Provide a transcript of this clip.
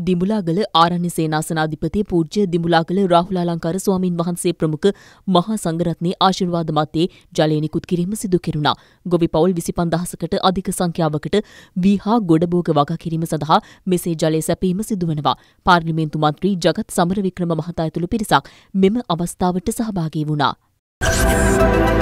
දිඹුලාගල ආරණ්‍ය සේනාසනාධිපති පූජ්‍ය දිඹුලාගල රාහුලාලංකාර ස්වාමින් වහන්සේ ප්‍රමුඛ මහා සංඝරත්නයේ ආශිර්වාද මතයේ ජලය නිකුත් කිරීම සිදු කෙරුණා. ගොවි පවුල් 25000කට අධික සංඛ්‍යාවකට වී හා ගොඩබෝග වගා කිරීම සඳහා මෙසේ ජලය සැපීම සිදුවනවා. පාර්ලිමේන්තු මන්ත්‍රී ජගත් සමරවික්‍රම මහතා ඇතුළු පිරිසක් මෙම අවස්ථාවට සහභාගී වුණා.